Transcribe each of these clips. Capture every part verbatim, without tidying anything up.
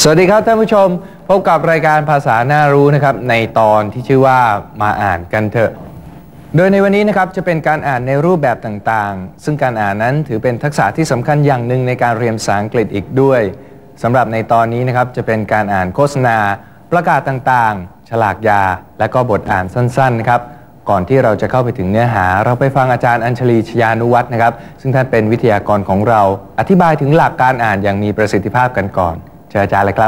สวัสดีครับท่านผู้ชมพบกับรายการภาษาน่ารู้นะครับในตอนที่ชื่อว่ามาอ่านกันเถอะโดยในวันนี้นะครับจะเป็นการอ่านในรูปแบบต่างๆซึ่งการอ่านนั้นถือเป็นทักษะที่สำคัญอย่างหนึ่งในการเรียนภาษาอังกฤษอีกด้วยสำหรับในตอนนี้นะครับจะเป็นการอ่านโฆษณาประกาศต่างๆฉลากยาและก็บทอ่านสั้นๆนะครับก่อนที่เราจะเข้าไปถึงเนื้อหาเราไปฟังอาจารย์อัญชลีชยานุวัฒน์นะครับซึ่งท่านเป็นวิทยากรของเราอธิบายถึงหลักการอ่านอย่างมีประสิทธิภาพกันก่อนเชิญอาจารย์เลยครับ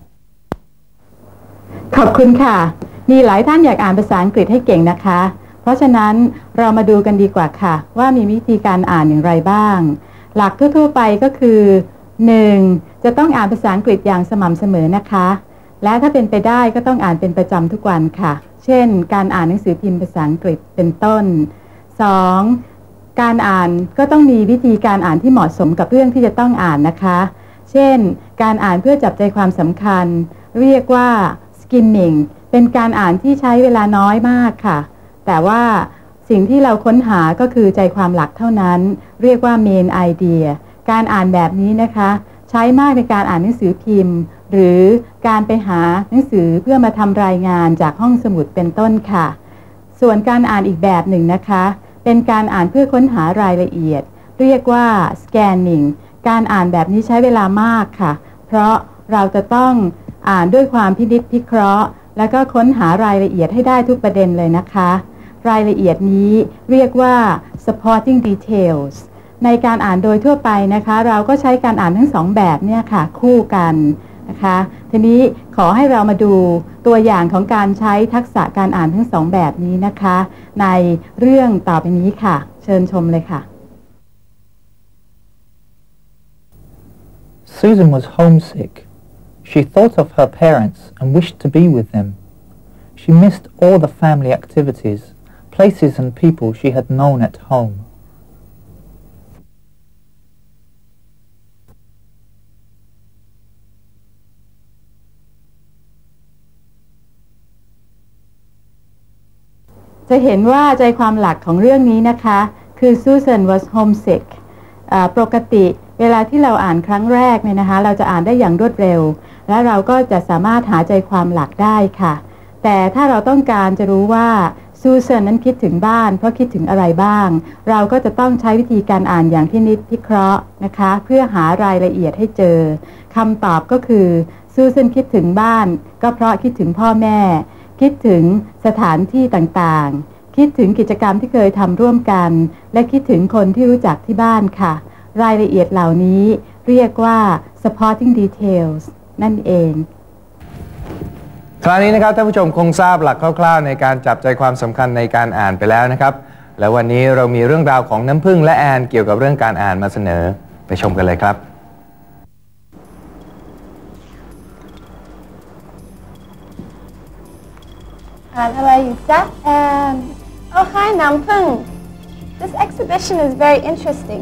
ขอบคุณค่ะมีหลายท่านอยากอ่านภาษาอังกฤษให้เก่งนะคะเพราะฉะนั้นเรามาดูกันดีกว่าค่ะว่ามีวิธีการอ่านอย่างไรบ้างหลักทั่วๆไปก็คือ หนึ่ง. จะต้องอ่านภาษาอังกฤษอย่างสม่ำเสมอนะคะและถ้าเป็นไปได้ก็ต้องอ่านเป็นประจำทุกวันค่ะเช่นการอ่านหนังสือพิมพ์ภาษาอังกฤษเป็นต้น สอง. การอ่านก็ต้องมีวิธีการอ่านที่เหมาะสมกับเรื่องที่จะต้องอ่านนะคะเช่นการอ่านเพื่อจับใจความสำคัญเรียกว่า skimming เป็นการอ่านที่ใช้เวลาน้อยมากค่ะแต่ว่าสิ่งที่เราค้นหาก็คือใจความหลักเท่านั้นเรียกว่า main idea การอ่านแบบนี้นะคะใช้มากในการอ่านหนังสือพิมพ์หรือการไปหาหนังสือเพื่อมาทำรายงานจากห้องสมุดเป็นต้นค่ะส่วนการอ่านอีกแบบหนึ่งนะคะเป็นการอ่านเพื่อค้นหารายละเอียดเรียกว่า scanning การอ่านแบบนี้ใช้เวลามากค่ะเพราะเราจะต้องอ่านด้วยความพินิจพิเคราะห์แล้วก็ค้นหารายละเอียดให้ได้ทุกประเด็นเลยนะคะรายละเอียดนี้เรียกว่า supporting details ในการอ่านโดยทั่วไปนะคะเราก็ใช้การอ่านทั้งสองแบบเนี่ยค่ะคู่กันนะคะทีนี้ขอให้เรามาดูตัวอย่างของการใช้ทักษะการอ่านทั้งสองแบบนี้นะคะในเรื่องต่อไปนี้ค่ะเชิญชมเลยค่ะ Susan was homesick. She thought of her parents and wished to be with them. She missed all the family activities, places and people she had known at home. จะเห็นว่าใจความหลักของเรื่องนี้นะคะคือ Susan was homesick ปกติเวลาที่เราอ่านครั้งแรกเนี่ยนะคะเราจะอ่านได้อย่างรวดเร็วและเราก็จะสามารถหาใจความหลักได้ค่ะแต่ถ้าเราต้องการจะรู้ว่า Susan นั้นคิดถึงบ้านเพราะคิดถึงอะไรบ้างเราก็จะต้องใช้วิธีการอ่านอย่างพินิจพิเคราะห์นะคะเพื่อหารายละเอียดให้เจอคำตอบก็คือ Susan คิดถึงบ้านก็เพราะคิดถึงพ่อแม่คิดถึงสถานที่ต่างๆคิดถึงกิจกรรมที่เคยทำร่วมกันและคิดถึงคนที่รู้จักที่บ้านค่ะรายละเอียดเหล่านี้เรียกว่า supporting details นั่นเองคราวนี้นะครับท่านผู้ชมคงทราบหลักคร่าวๆในการจับใจความสำคัญในการอ่านไปแล้วนะครับและวันนี้เรามีเรื่องราวของน้ำผึ้งและแอนเกี่ยวกับเรื่องการอ่านมาเสนอไปชมกันเลยครับอ่านอะไรอยู่จ๊ะแอน Oh hi น้ำผึ้ง This exhibition is very interesting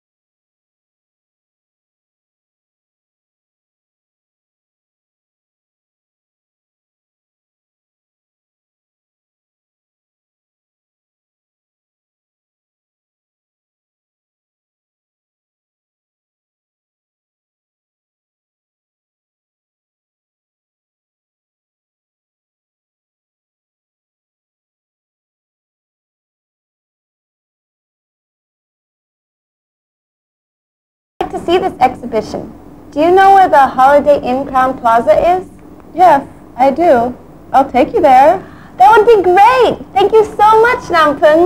to see this exhibition. Do you know where the Holiday Inn Crowne Plaza is? Yes, I do. I'll take you there. That would be great. Thank you so much, น้ำผึ้ง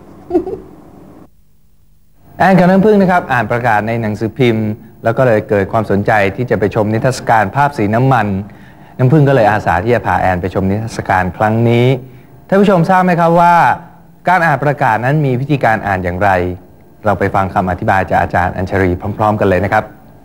แอนกับน้ำผึ้งนะครับอ่านประกาศในหนังสือพิมพ์แล้วก็เลยเกิดความสนใจที่จะไปชมนิทรรศการภาพสีน้ำมันน้ำผึ้งก็เลยอาสาที่จะพาแอนไปชมนิทรรศการครั้งนี้ท่านผู้ชมทราบไหมครับว่าการอ่านประกาศนั้นมีวิธีการอ่านอย่างไรเราไปฟังคำอธิบายจากอาจารย์อัญชลีพร้อมๆกันเลยนะครับ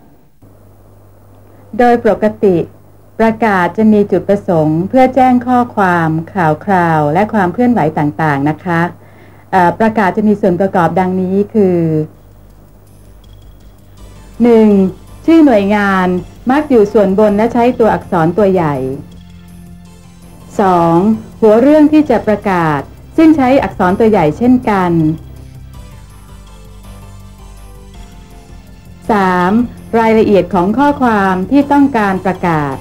โดยปกติประกาศจะมีจุดประสงค์เพื่อแจ้งข้อความข่าวคราวและความเคลื่อนไหวต่างๆนะคะประกาศจะมีส่วนประกอบดังนี้คือ หนึ่ง. ชื่อหน่วยงานมักอยู่ส่วนบนและใช้ตัวอักษรตัวใหญ่ สอง. หัวเรื่องที่จะประกาศซึ่งใช้อักษรตัวใหญ่เช่นกัน สาม. รายละเอียดของข้อความที่ต้องการประกาศ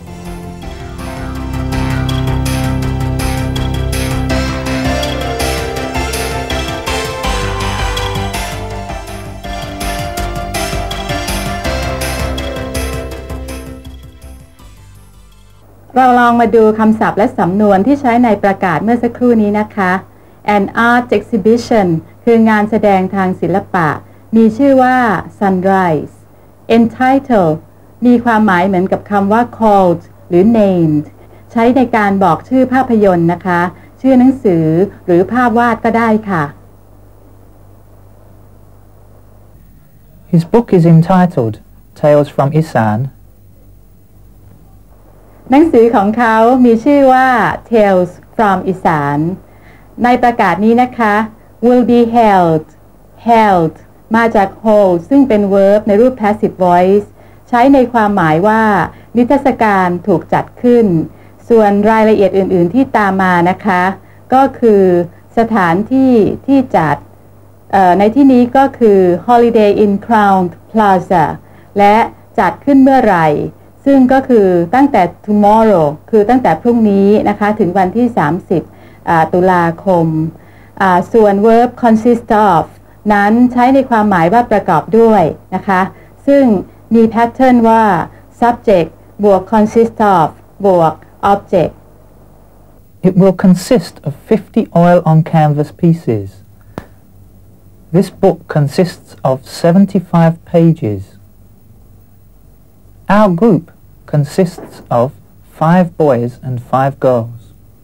เราลองมาดูคำศัพท์และสำนวนที่ใช้ในประกาศเมื่อสักครู่นี้นะคะ An art exhibition คืองานแสดงทางศิลปะมีชื่อว่า Sunrise Entitled มีความหมายเหมือนกับคำว่า called หรือ named ใช้ในการบอกชื่อภาพยนตร์นะคะชื่อหนังสือหรือภาพวาดก็ได้ค่ะ His book is entitled Tales from Isan. หนังสือของเขามีชื่อว่า Tales from Isan ในประกาศนี้นะคะ will be held held มาจาก hold ซึ่งเป็น verb ในรูป passive voice ใช้ในความหมายว่านิทรรศการถูกจัดขึ้นส่วนรายละเอียดอื่นๆที่ตามมานะคะก็คือสถานที่ที่จัดในที่นี้ก็คือ Holiday Inn Crown Plaza และจัดขึ้นเมื่อไหร่ซึ่งก็คือตั้งแต่ tomorrow คือตั้งแต่พรุ่งนี้นะคะถึงวันที่สามสิบตุลาคมส่วน verb consist of นั้นใช้ในความหมายว่าประกอบด้วยนะคะซึ่งมี pattern ว่า subject บวก consist of บวก object It will consist of fifty oil on canvas pieces. This book consists of seventy-five pages. Our group consists of five boys and five girls.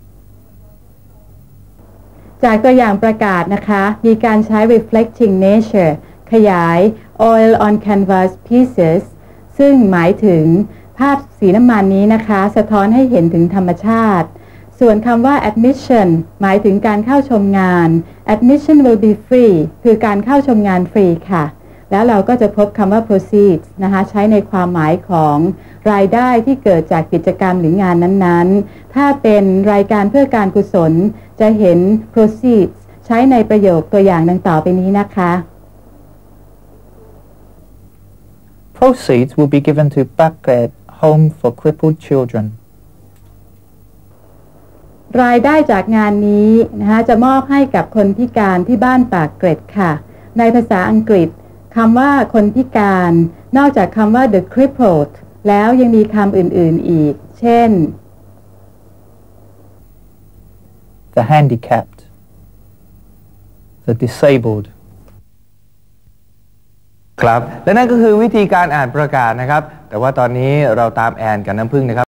จากตัวอย่างประกาศนะคะมีการใช้ reflecting nature ขยาย oil on canvas pieces ซึ่งหมายถึงภาพสีน้ำมันนี้นะคะสะท้อนให้เห็นถึงธรรมชาติส่วนคำว่า admission หมายถึงการเข้าชมงาน admission will be free คือการเข้าชมงานฟรีค่ะแล้วเราก็จะพบคำว่า proceeds นะคะใช้ในความหมายของรายได้ที่เกิดจากกิจกรรมหรืองานนั้นๆถ้าเป็นรายการเพื่อการกุศลจะเห็น proceeds ใช้ในประโยคตัวอย่างดังต่อไปนี้นะคะ Proceeds will be given to Bakret Home for Crippled Children. รายได้จากงานนี้นะคะจะมอบให้กับคนพิการที่บ้านปากเกร็ดค่ะในภาษาอังกฤษคำว่าคนพิการนอกจากคำว่า the crippled แล้วยังมีคำอื่นๆอีกเช่น the handicapped, the disabled. ครับและนั่นก็คือวิธีการอ่านประกาศนะครับแต่ว่าตอนนี้เราตามแอนกับน้ำผึ้งนะครับ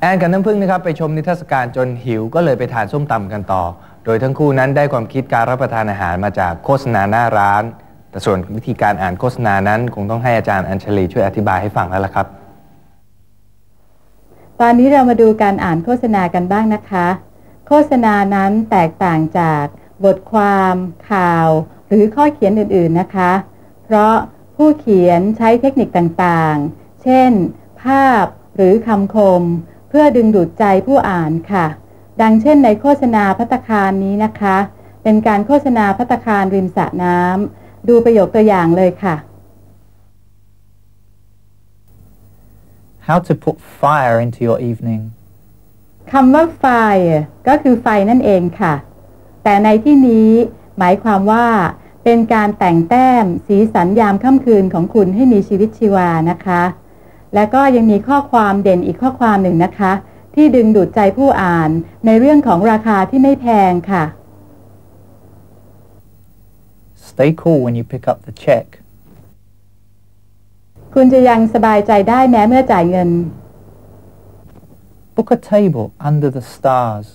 แอนกับน้ำพึ่งนะครับไปชมนิทรรศการจนหิวก็เลยไปทานส้มตำกันต่อโดยทั้งคู่นั้นได้ความคิดการรับประทานอาหารมาจากโฆษณาหน้าร้านแต่ส่วนวิธีการอ่านโฆษณานั้นคงต้องให้อาจารย์อัญชลีช่วยอธิบายให้ฟังแล้วล่ะครับตอนนี้เรามาดูการอ่านโฆษณากันบ้างนะคะโฆษณานั้นแตกต่างจากบทความข่าวหรือข้อเขียนอื่นๆนะคะเพราะผู้เขียนใช้เทคนิคต่างๆเช่นภาพหรือคำคมเพื่อดึงดูดใจผู้อ่านค่ะดังเช่นในโฆษณาภัตตาคารนี้นะคะเป็นการโฆษณาภัตตาคารริมสระน้ำดูประโยคตัวอย่างเลยค่ะ How to put fire into your evening. คำว่า fire ก็คือไฟนั่นเองค่ะแต่ในที่นี้หมายความว่าเป็นการแต่งแต้มสีสันยามค่ำคืนของคุณให้มีชีวิตชีวานะคะและก็ยังมีข้อความเด่นอีกข้อความหนึ่งนะคะที่ดึงดูดใจผู้อ่านในเรื่องของราคาที่ไม่แพงค่ะ Stay cool when you pick up the check. คุณจะยังสบายใจได้แม้เมื่อจ่ายเงิน Book a table under the stars.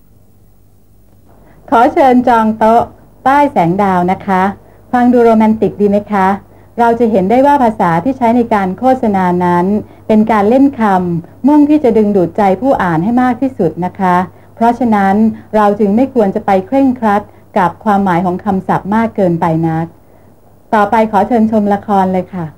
ขอเชิญจองโต๊ะใต้แสงดาวนะคะฟังดูโรแมนติกดีไหมคะเราจะเห็นได้ว่าภาษาที่ใช้ในการโฆษณานั้นเป็นการเล่นคำมุ่งที่จะดึงดูดใจผู้อ่านให้มากที่สุดนะคะเพราะฉะนั้นเราจึงไม่ควรจะไปเคร่งครัดกับความหมายของคำศัพท์มากเกินไปนักต่อไปขอเชิญชมละครเลยค่ะ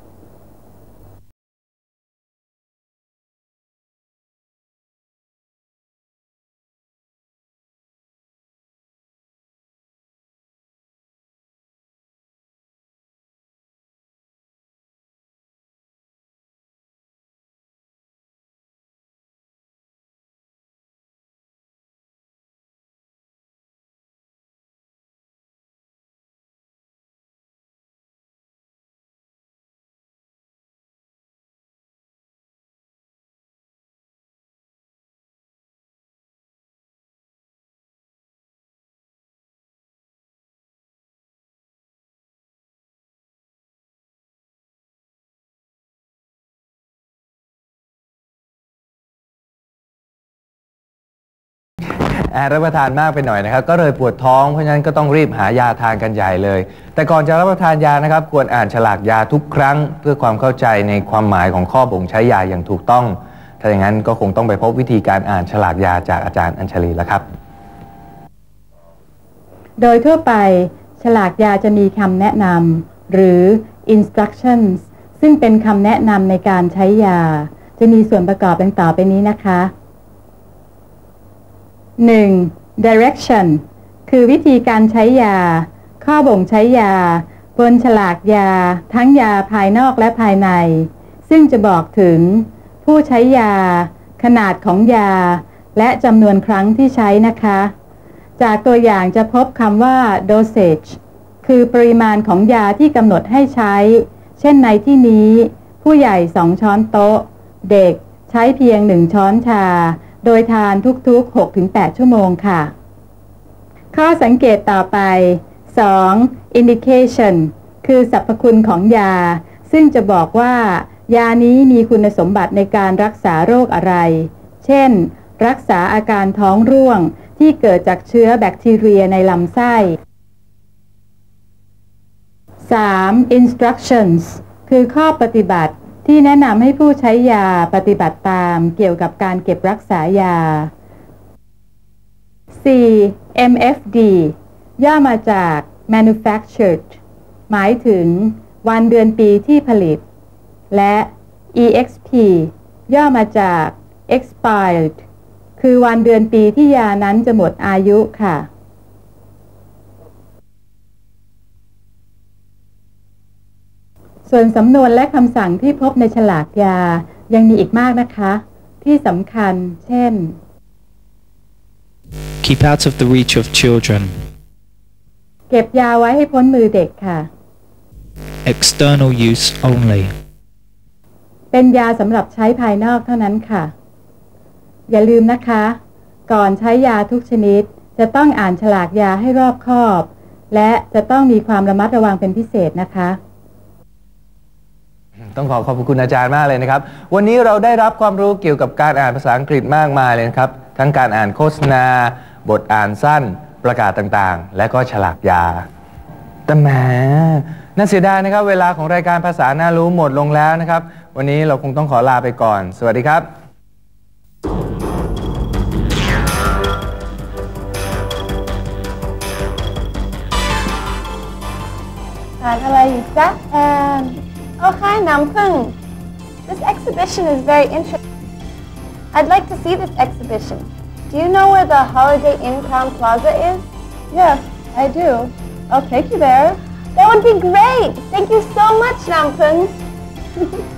แอนรับประทานมากไปหน่อยนะครับก็เลยปวดท้องเพราะฉะนั้นก็ต้องรีบหายาทานกันใหญ่เลยแต่ก่อนจะรับประทานยานะครับควรอ่านฉลากยาทุกครั้งเพื่อความเข้าใจในความหมายของข้อบ่งใช้ยาอย่างถูกต้องถ้าอย่างนั้นก็คงต้องไปพบวิธีการอ่านฉลากยาจากอาจารย์อัญชลีแล้วครับโดยทั่วไปฉลากยาจะมีคำแนะนำหรือ instructions ซึ่งเป็นคำแนะนำในการใช้ยาจะมีส่วนประกอบดังต่อไปนี้นะคะหนึ่ง direction คือวิธีการใช้ยาข้อบ่งใช้ยาบนฉลากยาทั้งยาภายนอกและภายในซึ่งจะบอกถึงผู้ใช้ยาขนาดของยาและจำนวนครั้งที่ใช้นะคะจากตัวอย่างจะพบคำว่า dosage คือปริมาณของยาที่กำหนดให้ใช้เช่นในที่นี้ผู้ใหญ่สองช้อนโต๊ะเด็กใช้เพียงหนึ่งช้อนชาโดยทานทุกๆ หกถึงแปด ชั่วโมงค่ะข้อสังเกตต่อไป สอง indication คือสรรพคุณของยาซึ่งจะบอกว่ายานี้มีคุณสมบัติในการรักษาโรคอะไรเช่นรักษาอาการท้องร่วงที่เกิดจากเชื้อแบคทีเรียในลำไส้ สาม instructions คือข้อปฏิบัติที่แนะนำให้ผู้ใช้ยาปฏิบัติตามเกี่ยวกับการเก็บรักษายา สี่ เอ็ม เอฟ ดี ย่อมาจาก manufactured หมายถึงวันเดือนปีที่ผลิตและ อี เอ็กซ์ พี ย่อมาจาก expired คือวันเดือนปีที่ยานั้นจะหมดอายุค่ะส่วนสำนวนและคำสั่งที่พบในฉลากยายังมีอีกมากนะคะที่สำคัญเช่น Keep out of the reach of children. เก็บยาไว้ให้พ้นมือเด็กค่ะ External use only. เป็นยาสำหรับใช้ภายนอกเท่านั้นค่ะอย่าลืมนะคะก่อนใช้ยาทุกชนิดจะต้องอ่านฉลากยาให้รอบคอบและจะต้องมีความระมัดระวังเป็นพิเศษนะคะต้องขอขอบคุณอาจารย์มากเลยนะครับวันนี้เราได้รับความรู้เกี่ยวกับการอ่านภาษาอังกฤษมากมายเลยนะครับทั้งการอ่านโฆษณาบทอ่านสั้นประกาศต่างๆและก็ฉลากยาแต่แหมน่าเสียดายนะครับเวลาของรายการภาษาน่ารู้หมดลงแล้วนะครับวันนี้เราคงต้องขอลาไปก่อนสวัสดีครับอ่านอะไรอยู่จ๊ะ and oh hi น้ำผึ้ง This exhibition is very interesting. I'd like to see this exhibition. Do you know where the Holiday Inn Crown Plaza is? Yes, I do. I'll take you there. That would be great. Thank you so much, Nampung.